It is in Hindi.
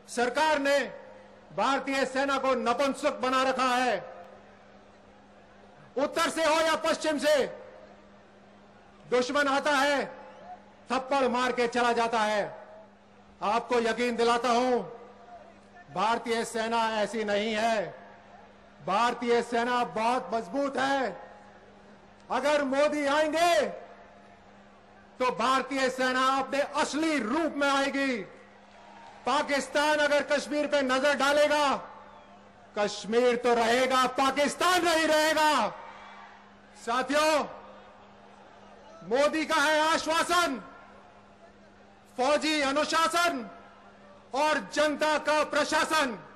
सरकार ने भारतीय सेना को नपुंसक बना रखा है। उत्तर से हो या पश्चिम से, दुश्मन आता है, थप्पड़ मार के चला जाता है। आपको यकीन दिलाता हूं, भारतीय सेना ऐसी नहीं है। भारतीय सेना बहुत मजबूत है। अगर मोदी आएंगे तो भारतीय सेना अपने असली रूप में आएगी। पाकिस्तान अगर कश्मीर पे नजर डालेगा, कश्मीर तो रहेगा, पाकिस्तान नहीं रहेगा। साथियों, मोदी का है आश्वासन, फौजी अनुशासन और जनता का प्रशासन।